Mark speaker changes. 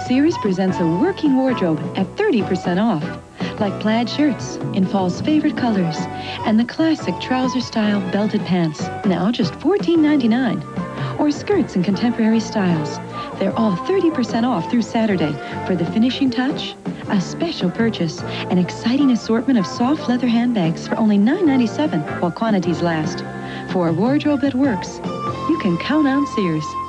Speaker 1: Sears presents a working wardrobe at 30% off. Like plaid shirts in fall's favorite colors and the classic trouser-style belted pants, now just $14.99. Or skirts in contemporary styles. They're all 30% off through Saturday. For the finishing touch, a special purchase, an exciting assortment of soft leather handbags for only $9.97 while quantities last. For a wardrobe that works, you can count on Sears.